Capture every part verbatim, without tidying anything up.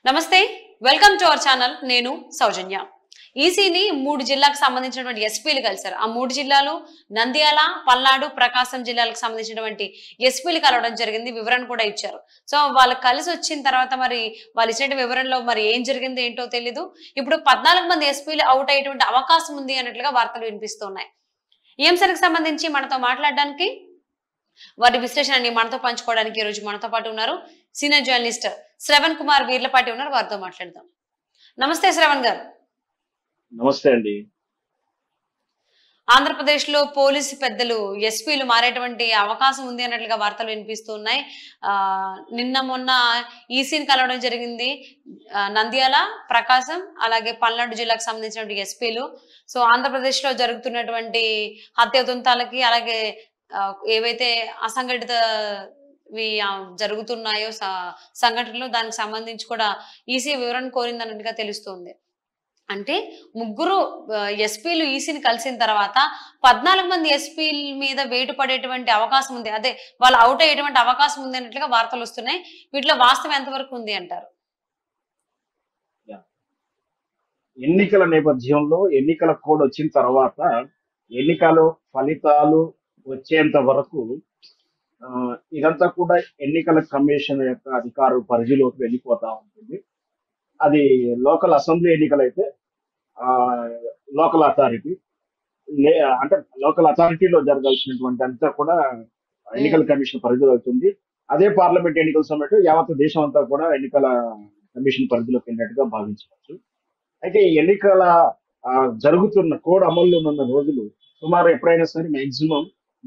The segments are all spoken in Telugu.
నమస్తే వెల్కమ్ టు అవర్ ఛానల్ నేను సౌజన్య ఈసీని మూడు జిల్లాలకు సంబంధించినటువంటి ఎస్పీలు కలిశారు ఆ మూడు జిల్లాలు నంద్యాల పల్నాడు ప్రకాశం జిల్లాలకు సంబంధించినటువంటి ఎస్పీలు కలవడం జరిగింది వివరణ కూడా ఇచ్చారు సో వాళ్ళు కలిసి వచ్చిన తర్వాత మరి వాళ్ళు ఇచ్చిన వివరణలో మరి ఏం జరిగింది ఏంటో తెలీదు ఇప్పుడు పద్నాలుగు మంది ఎస్పీలు అవుట్ అయ్యేటువంటి అవకాశం ఉంది అన్నట్లుగా వార్తలు వినిపిస్తున్నాయి ఈ అంశానికి సంబంధించి మనతో మాట్లాడడానికి వారి విశ్లేషణని మనతో పంచుకోవడానికి ఈ రోజు మనతో పాటు ఉన్నారు సీనియర్ జర్నలిస్ట్ శ్రవణ్ కుమార్ వీర్లపాటి ఉన్నారు వారితో మాట్లాడదాం నమస్తే శ్రవణ్ గారు నమస్తే అండి ఆంధ్రప్రదేశ్ లో పోలీసు పెద్దలు ఎస్పీలు మారేటువంటి అవకాశం ఉంది అన్నట్లుగా వార్తలు వినిపిస్తున్నాయి ఆ నిన్న మొన్న ఈసీని కలవడం జరిగింది నంద్యాల ప్రకాశం అలాగే పల్నాడు జిల్లాకు సంబంధించినటువంటి ఎస్పీలు సో ఆంధ్రప్రదేశ్ లో జరుగుతున్నటువంటి హత్యాదంతాలకి అలాగే ఏవైతే అసంఘటిత జరుగుతున్నాయో సంఘటనలు దానికి సంబంధించి కూడా ఈసీ వివరణ కోరిందన్నట్టుగా తెలుస్తుంది అంటే ముగ్గురు ఎస్పీలు ఈసీని కలిసిన తర్వాత పద్నాలుగు మంది ఎస్పీల మీద వేటు పడేటువంటి అవకాశం ఉంది అదే వాళ్ళు అవుట్ అయ్యేటువంటి అవకాశం ఉంది అన్నట్లుగా వార్తలు వస్తున్నాయి వీటిలో వాస్తవం ఎంతవరకు ఉంది అంటారు ఎన్నికల నేపథ్యంలో ఎన్నికల కోడ్ వచ్చిన తర్వాత ఎన్నికలు ఫలితాలు వచ్చేంత వరకు ఇదంతా కూడా ఎన్నికల కమిషన్ యొక్క అధికార పరిధిలోకి వెళ్ళిపోతా ఉంటుంది అది లోకల్ అసెంబ్లీ ఎన్నికలైతే ఆ లోకల్ అథారిటీ అంటే లోకల్ అథారిటీలో జరగాల్సినటువంటి అంతా కూడా ఎన్నికల కమిషన్ పరిధిలో అవుతుంది అదే పార్లమెంట్ ఎన్నికల సమయంలో యావత్ దేశం అంతా కూడా ఎన్నికల కమిషన్ పరిధిలోకి వెళ్ళినట్టుగా భావించవచ్చు అయితే ఎన్నికల జరుగుతున్న కోడ్ అమల్లో ఉన్న రోజులు సుమారు ఎప్పుడైనా సరే మాక్సిమం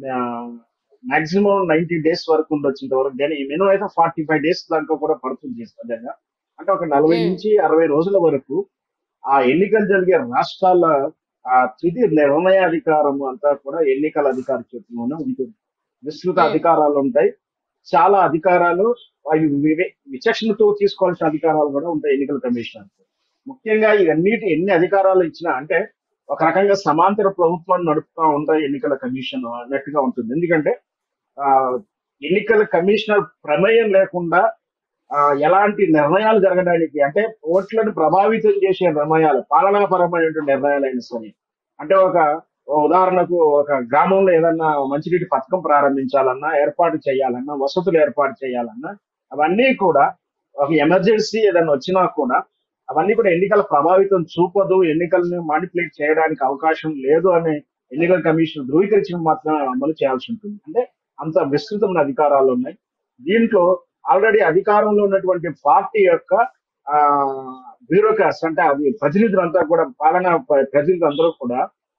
మాక్సిమం నైన్టీ డేస్ వరకు ఉండొచ్చేంత వరకు కానీ మినిమం అయితే ఫార్టీ ఫైవ్ డేస్ దాకా కూడా పడుతుంది సహజంగా అంటే ఒక నలభై నుంచి అరవై రోజుల వరకు ఆ ఎన్నికలు జరిగే రాష్ట్రాల ఆ తుది నిర్ణయాధికారం అంతా కూడా ఎన్నికల అధికార చేతిలోనే ఉంటుంది విస్తృత అధికారాలు ఉంటాయి చాలా అధికారాలు అవి విచక్షణతో తీసుకోవాల్సిన అధికారాలు కూడా ఉంటాయి ఎన్నికల కమిషన్ ముఖ్యంగా ఇవన్నిటి ఎన్ని అధికారాలు ఇచ్చినా అంటే ఒక రకంగా సమాంతర ప్రభుత్వాన్ని నడుపుతా ఉంటాయి ఎన్నికల కమిషన్ అన్నట్టుగా ఉంటుంది ఎందుకంటే ఆ ఎన్నికల కమిషనర్ ప్రమేయం లేకుండా ఎలాంటి నిర్ణయాలు జరగడానికి అంటే ఓట్లను ప్రభావితం చేసే నిర్ణయాలు పాలనాపరమైన నిర్ణయాలు అయినా సరే అంటే ఒక ఉదాహరణకు ఒక గ్రామంలో ఏదన్నా మంచినీటి పథకం ప్రారంభించాలన్నా ఏర్పాటు చేయాలన్నా వసతులు ఏర్పాటు చేయాలన్నా అవన్నీ కూడా ఒక ఎమర్జెన్సీ ఏదన్నా వచ్చినా కూడా అవన్నీ కూడా ఎన్నికల ప్రభావితం చూపదు ఎన్నికలను మానిపులేట్ చేయడానికి అవకాశం లేదు అనే ఎన్నికల కమిషన్ ధృవీకరించిన మాత్రం అమలు చేయాల్సి ఉంటుంది అంటే అంత విస్తృతమైన అధికారాలు ఉన్నాయి దీంట్లో ఆల్రెడీ అధికారంలో ఉన్నటువంటి పార్టీ యొక్క ఆ బ్యూరోక్రాట్స్ అంటే అది ప్రతినిధులంతా కూడా పాలనా ప్రతినిధులందరూ కూడా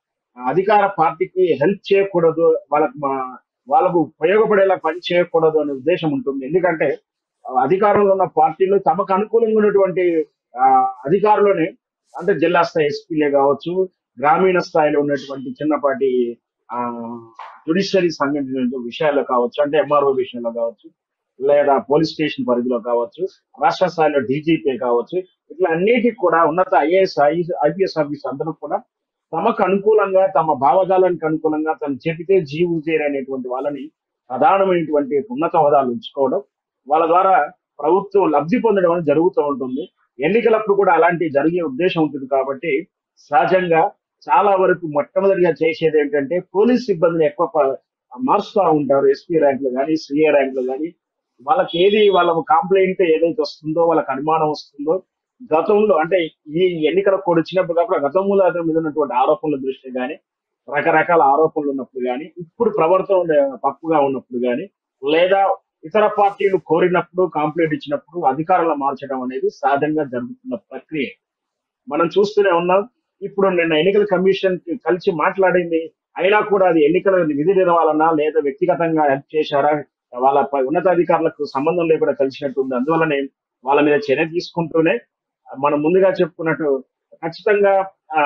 అధికార పార్టీకి హెల్ప్ చేయకూడదు వాళ్ళకు వాళ్ళకు ఉపయోగపడేలా పని చేయకూడదు అనే ఉద్దేశం ఉంటుంది ఎందుకంటే అధికారంలో ఉన్న పార్టీలు తమకు అనుకూలంగా ఉన్నటువంటి ఆ అధికారులోనే అంటే జిల్లా స్థాయి ఎస్పీలే కావచ్చు గ్రామీణ స్థాయిలో ఉన్నటువంటి చిన్నపాటి ఆ జ్యుడిషియరీ సంబంధించిన విషయాల్లో కావచ్చు అంటే ఎంఆర్ఓ విషయంలో కావచ్చు లేదా పోలీస్ స్టేషన్ పరిధిలో కావచ్చు రాష్ట్ర స్థాయిలో డీజీపీ కావచ్చు ఇట్లా అన్నిటికి కూడా ఉన్నత ఐఏఎస్ ఐపీఎస్ ఆఫీస్ అందరూ కూడా తమకు అనుకూలంగా తమ భావజాలానికి అనుకూలంగా తను చెబితే జీవు చేరనేటువంటి వాళ్ళని ప్రధానమైనటువంటి ఉన్నత హోదాలు ఉంచుకోవడం వాళ్ళ ద్వారా ప్రభుత్వం లబ్ధి పొందడం అనేది జరుగుతూ ఉంటుంది ఎన్నికలప్పుడు కూడా అలాంటి జరిగే ఉద్దేశం ఉంటుంది కాబట్టి సహజంగా చాలా వరకు మొట్టమొదటిగా చేసేది ఏంటంటే పోలీస్ సిబ్బందిని ఎక్కువ మార్చుతూ ఉంటారు ఎస్పీ ర్యాంకులు కానీ సిఏ ర్యాంకులు కానీ వాళ్ళకి ఏది వాళ్ళ కంప్లైంట్ ఏదైతే వస్తుందో వాళ్ళకి అనుమానం వస్తుందో గతంలో అంటే ఈ ఎన్నికల కోడ్ వచ్చినప్పుడు కాకుండా గతంలో అతని మీద ఉన్నటువంటి ఆరోపణల దృష్టి కానీ రకరకాల ఆరోపణలు ఉన్నప్పుడు కానీ ఇప్పుడు ప్రవర్తన తప్పుగా ఉన్నప్పుడు కానీ లేదా ఇతర పార్టీలు కోరినప్పుడు కంప్లైంట్ ఇచ్చినప్పుడు అధికారులను మార్చడం అనేది సాధారణంగా జరుగుతున్న ప్రక్రియ మనం చూస్తూనే ఉన్నాం ఇప్పుడు నిన్న ఎన్నికల కమిషన్ కలిసి మాట్లాడింది అయినా కూడా అది ఎన్నికల విధి నిర్వహణ లేదా వ్యక్తిగతంగా హెల్ప్ చేశారా వాళ్ళ ఉన్నతాధికారులకు సంబంధం లేకుండా కలిసినట్టు ఉంది అందువల్లనే వాళ్ళ మీద చర్య తీసుకుంటూనే మనం ముందుగా చెప్పుకున్నట్టు ఖచ్చితంగా ఆ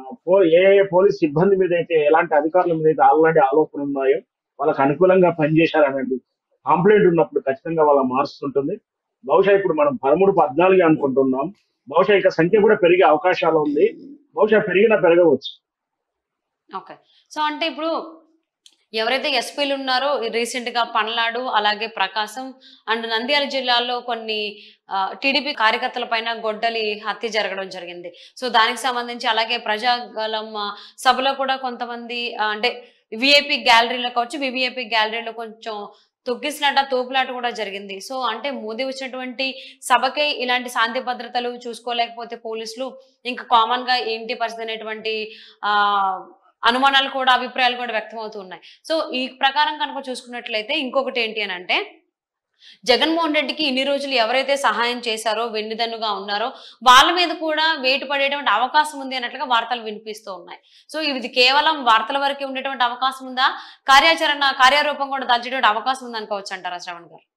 ఏ ఏ పోలీస్ సిబ్బంది మీద అయితే ఎలాంటి అధికారుల మీద అయితే ఆల్రెడీ ఆలోచనలు ఉన్నాయో వాళ్ళకి అనుకూలంగా పనిచేశారనేది కంప్లైంట్ ఉన్నప్పుడు ఖచ్చితంగా వాళ్ళ మారుస్తుంటుంది బహుశా ఇప్పుడు మనం పదమూడు పద్నాలుగు అనుకుంటున్నాం బహుశా ఇక సంఖ్య కూడా పెరిగే అవకాశాలు ఉంది బహుశా పెరిగినా పెరగవచ్చు ఓకే సో అంటే ఇప్పుడు ఎవరైతే ఎస్పీలు ఉన్నారో రీసెంట్ గా పల్నాడు అలాగే ప్రకాశం అండ్ నంద్యాల జిల్లాలో కొన్ని టీడీపీ కార్యకర్తల పైన గొడ్డలి హత్య జరగడం జరిగింది. సో దానికి సంబంధించి అలాగే ప్రజాగలం ఆ, సభలో కూడా కొంతమంది ఆ, అంటే విఐపి గ్యాలరీలో కావచ్చు వివిఐపి గ్యాలరీలో కొంచెం తొక్కిసలాట తోపులాట కూడా జరిగింది. సో అంటే మోదీ వచ్చినటువంటి సభకే ఇలాంటి శాంతి భద్రతలు చూసుకోలేకపోతే పోలీసులు ఇంకా కామన్ గా ఏంటి పరిస్థితి అనేటువంటి ఆ అనుమానాలు కూడా అభిప్రాయాలు కూడా వ్యక్తం అవుతూ ఉన్నాయి. సో ఈ ప్రకారం కనుక చూసుకున్నట్లయితే ఇంకొకటి ఏంటి అని అంటే జగన్మోహన్ రెడ్డికి ఇన్ని రోజులు ఎవరైతే సహాయం చేశారో వెన్నుదన్నుగా ఉన్నారో వాళ్ళ మీద కూడా వేటు పడేటువంటి అవకాశం ఉంది అన్నట్లుగా వార్తలు వినిపిస్తూ ఉన్నాయి. సో ఇది కేవలం వార్తల వరకే ఉండేటువంటి అవకాశం ఉందా, కార్యాచరణ కార్యరూపం కూడా దాల్చేటువంటి అవకాశం ఉంది అనుకోవచ్చు అంటారా శ్రవణ్ గారు?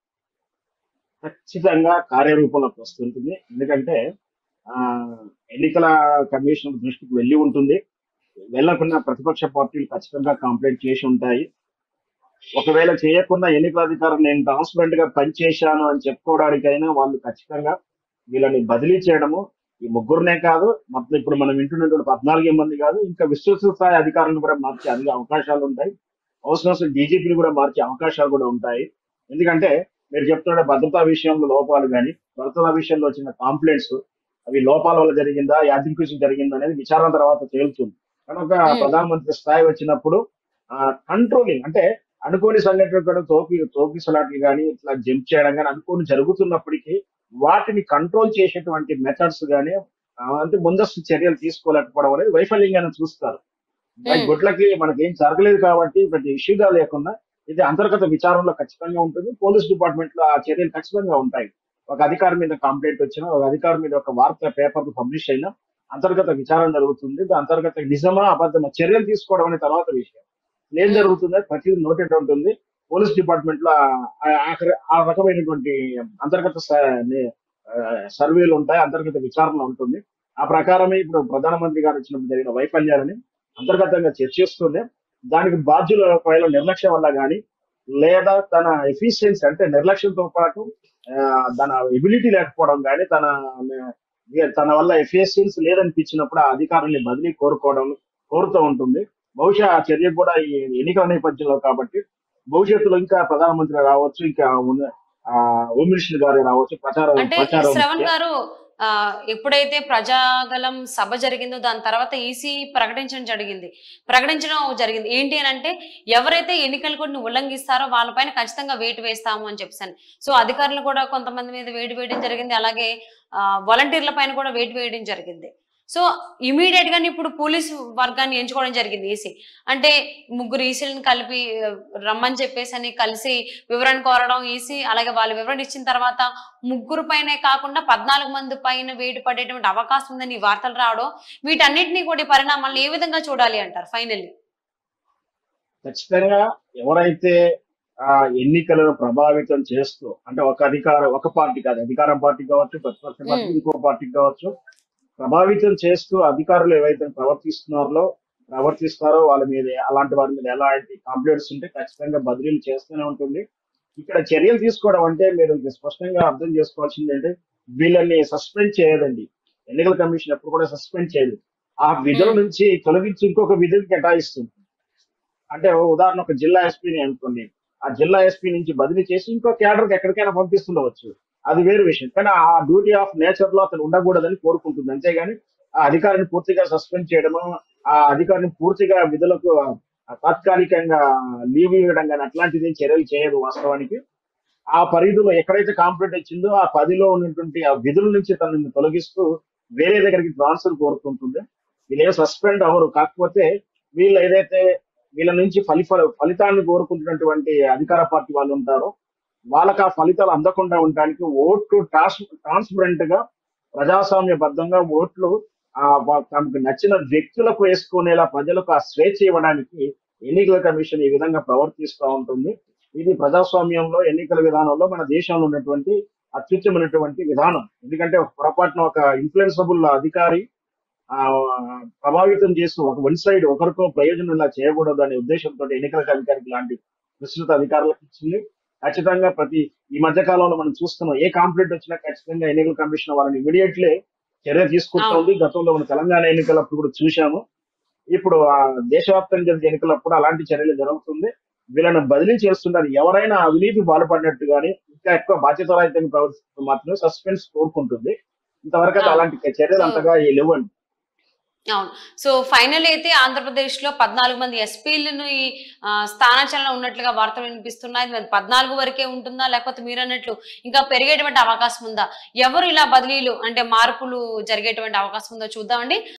ఖచ్చితంగా కార్యరూపంలోకి వస్తుంటుంది. ఎందుకంటే ఆ ఎన్నికల కమిషన్ దృష్టికి వెళ్ళి ఉంటుంది. వెళ్ళకుండా ప్రతిపక్ష పార్టీలు ఖచ్చితంగా కంప్లైంట్ చేసి ఉంటాయి. ఒకవేళ చేయకుండా ఎన్నికల అధికారం నేను ట్రాన్స్పరెంట్ గా పనిచేశాను అని చెప్పుకోవడానికైనా వాళ్ళు ఖచ్చితంగా వీళ్ళని బదిలీ చేయడము, ఈ ముగ్గురునే కాదు మొత్తం ఇప్పుడు మనం వింటున్నటువంటి పద్నాలుగే మంది కాదు, ఇంకా విస్తృత స్థాయి అధికారులను కూడా మార్చే అన్ని అవకాశాలు ఉంటాయి. అవసరం వస్తే డీజీపీని కూడా మార్చే అవకాశాలు కూడా ఉంటాయి. ఎందుకంటే మీరు చెప్తున్న భద్రతా విషయంలో లోపాలు కానీ భద్రతా విషయంలో వచ్చిన కాంప్లైంట్స్ అవి లోపాల వల్ల జరిగిందా యాదృచ్ఛికం జరిగిందా అనేది విచారణ తర్వాత తేలుతుంది. కనుక ఉమ్, ప్రధానమంత్రి స్థాయి వచ్చినప్పుడు ఆ కంట్రోలింగ్ అంటే అనుకోని సంఘటనలు కూడా తోపి తోపిసలాట్లు కానీ ఇట్లా జంప్ చేయడం కానీ అనుకోని జరుగుతున్నప్పటికీ వాటిని కంట్రోల్ చేసేటువంటి మెథడ్స్ కానీ అంటే ముందస్తు చర్యలు తీసుకోలేకపోవడం అనేది వైఫల్యంగానే చూస్తారు. బై ఉమ్, గుడ్లకి మనకి ఏం జరగలేదు కాబట్టి ప్రతి ఇష్యూగా లేకుండా ఇది అంతర్గత విచారణలో ఖచ్చితంగా ఉంటుంది. పోలీస్ డిపార్ట్మెంట్ లో ఆ చర్యలు ఖచ్చితంగా ఉంటాయి. ఒక అధికారి మీద కంప్లైంట్ వచ్చినా ఒక అధికారి మీద ఒక వార్త పేపర్ పబ్లిష్ అయినా అంతర్గత విచారణ జరుగుతుంది. అంతర్గత నిజమా అబద్ధమా చర్యలు తీసుకోవడం అనే తర్వాత విషయం ఏం ఉమ్, జరుగుతుందో ప్రతిదీ నోటెడ్ ఉంటుంది. పోలీస్ డిపార్ట్మెంట్ లో ఆ- ఆఖరి- ఆ రకమైనటువంటి అంతర్గత స- ని- ఆ, సర్వేలు ఉంటాయి, అంతర్గత విచారణ ఉంటుంది. ఆ ప్రకారమే ఇప్పుడు ప్రధానమంత్రి గారు వచ్చినప్పుడు జరిగిన వైఫల్యాలని అంతర్గతంగా చర్చిస్తుంది. దానికి బాధ్యుల ఒకవేళ నిర్లక్ష్యం వల్ల కానీ లేదా తన ఎఫిషియన్సీ అంటే నిర్లక్ష్యంతో పాటు ఆ, తన ఎబిలిటీ లేకపోవడం కానీ తన తన వల్ల ఎఫిషియన్సీ లేదనిపించినప్పుడు ఆ అధికారుల్ని బదిలీ కోరుకోవడం కోరుతూ ఉంటుంది. బహుశా ఆ చర్య కూడా ఈ ఎన్నికల నేపథ్యంలో కాబట్టి భవిష్యత్తులో ఇంకా ప్రధానమంత్రి రావచ్చు, ఇంకా ఉన్న ఆ హోమ్ మినిస్టర్ గారు రావచ్చు. ప్రచారం అంటే ప్రచారం శ్రవణ్ గారు ఆ ఎప్పుడైతే ప్రజాగలం సభ జరిగిందో దాని తర్వాత ఈసీ ప్రకటించడం జరిగింది ప్రకటించడం జరిగింది ఏంటి అని అంటే ఎవరైతే ఎన్నికల కోడ్ని ఉల్లంఘిస్తారో వాళ్ళపైన ఖచ్చితంగా వేటు వేస్తాము అని చెప్పాను. సో అధికారులు కూడా కొంతమంది మీద వేటు వేయడం జరిగింది, అలాగే ఆ వాలంటీర్ల పైన కూడా వేటు వేయడం జరిగింది. సో ఇమీడియట్ గానే ఇప్పుడు పోలీస్ వర్గాన్ని ఎంచుకోవడం జరిగింది ఈసీ. అంటే ముగ్గురు ఈసీలను కలిపి ఆ, రమ్మని చెప్పేసి అని కలిసి వివరణ కోరడం ఈసీ, అలాగే వాళ్ళు వివరణ ఇచ్చిన తర్వాత ముగ్గురు పైనే కాకుండా పద్నాలుగు మంది పైన వేటు పడేటువంటి అవకాశం ఉందని ఈ వార్తలు రావడం, వీటన్నిటినీ కూడా ఈ పరిణామాలను ఏ విధంగా చూడాలి అంటారు ఫైనల్లీ? ఖచ్చితంగా ఎవరైతే ఆ ఎన్నికలను ప్రభావితం చేస్తూ అంటే ఒక అధికార ఒక పార్టీ కాదు అధికార పార్టీ కావచ్చు, ప్రతిపక్ష పార్టీ ఉమ్, ఇంకో పార్టీ కావచ్చు, ప్రభావితం చేస్తూ అధికారులు ఏవైతే ప్రవర్తిస్తున్నారో ప్రవర్తిస్తారో వాళ్ళ మీద అలాంటి వారి మీద ఎలాంటి కంప్లైంట్స్ ఉంటే ఖచ్చితంగా బదిలీలు చేస్తూనే ఉంటుంది. ఇక్కడ చర్యలు తీసుకోవడం అంటే మీరు ఇది స్పష్టంగా అర్థం చేసుకోవాల్సింది అంటే వీళ్ళని సస్పెండ్ చేయదండి. ఎన్నికల కమిషన్ ఎప్పుడు కూడా సస్పెండ్ చేయదు. ఆ విధుల ఉమ్, నుంచి తొలగించి ఇంకొక విధులు కేటాయిస్తుంది. అంటే ఉదాహరణ ఒక జిల్లా ఎస్పీని అనుకోండి, ఆ జిల్లా ఎస్పీ నుంచి బదిలీ చేసి ఇంకో క్యాడర్కి ఎక్కడికైనా పంపిస్తుండవచ్చు, అది వేరు విషయం. కానీ ఆ డ్యూటీ ఆఫ్ నేచర్ లో అతను ఉండకూడదని కోరుకుంటుంది. అంతేగాని ఆ అధికారిని పూర్తిగా సస్పెండ్ చేయడము, ఆ అధికారిని పూర్తిగా విధులకు ఆ, తాత్కాలికంగా లీవ్ ఇవ్వడం కానీ అట్లాంటిది ఏం చర్యలు చేయదు వాస్తవానికి. ఆ పరిధిలో ఎక్కడైతే కాంప్లైంట్ వచ్చిందో ఆ పదిలో ఉన్నటువంటి ఆ విధుల నుంచి తనని తొలగిస్తూ వేరే దగ్గరికి ట్రాన్స్ఫర్ కోరుకుంటుంది. వీళ్ళేం సస్పెండ్ అవ్వరు. కాకపోతే వీళ్ళు ఏదైతే వీళ్ళ నుంచి ఫలి ఫలితాన్ని కోరుకుంటున్నటువంటి అధికార పార్టీ వాళ్ళు ఉంటారో వాళ్ళకి ఆ ఫలితాలు అందకుండా ఉండడానికి ఓట్లు ట్రాన్స్ ట్రాన్స్పరెంట్ గా ప్రజాస్వామ్యబద్ధంగా ఓట్లు ఆ వా- తమకు నచ్చిన వ్యక్తులకు వేసుకునేలా ప్రజలకు ఆ స్వేచ్ఛ ఇవ్వడానికి ఎన్నికల కమిషన్ ఈ విధంగా ప్రవర్తిస్తూ ఉంటుంది. ఇది ప్రజాస్వామ్యంలో ఎన్నికల విధానంలో మన దేశంలో ఉన్నటువంటి అత్యుత్తమైనటువంటి విధానం. ఎందుకంటే ఒక పొరపాటున ఒక ఇన్ఫ్లుయెన్సబుల్ అధికారి ఆ ప్రభావితం చేస్తూ ఒక వన్ సైడ్ ఒకరికో ప్రయోజనం ఇలా చేయకూడదు అనే ఉద్దేశంతో ఎన్నికల అధికారికి లాంటి విస్తృత అధికారులకు ఇచ్చింది. ఖచ్చితంగా ప్రతి ఈ మధ్య కాలంలో మనం చూస్తున్నాం ఏ కంప్లైంట్ వచ్చినా ఖచ్చితంగా ఎన్నికల కమిషన్ వాళ్ళని ఇమీడియట్లీ చర్య తీసుకుంటా అవును. ఉంది. గతంలో మన తెలంగాణ ఎన్నికలప్పుడు కూడా చూశాము. ఇప్పుడు ఆ దేశవ్యాప్తంగా జరిగే ఎన్నికలప్పుడు అలాంటి చర్యలు జరుగుతుంది. వీళ్ళని బదిలీ చేస్తున్నారు. ఎవరైనా అవినీతి పాల్పడినట్టు కానీ ఇంకా ఎక్కువ బాధ్యతారహితంగా ప్రవర్తిస్తే మాత్రమే సస్పెన్స్ కోరుకుంటుంది. ఇంతవరకు అయితే అవును. అలాంటి చర్యలు సో అంతగా లేవండి. అవును. సో ఫైనల్ అయితే ఆంధ్రప్రదేశ్ లో పద్నాలుగు మంది ఎస్పీలను ఈ ఆ, స్థానచలనం ఉన్నట్లుగా వార్తలు వినిపిస్తున్నాయి. మరి పద్నాలుగు వరకే ఉంటుందా, లేకపోతే మీరు అన్నట్లు ఇంకా పెరిగేటువంటి అవకాశం ఉందా? ఎవరు ఇలా బదిలీలు అంటే మార్పులు జరిగేటువంటి అవకాశం ఉందో చూద్దామండి.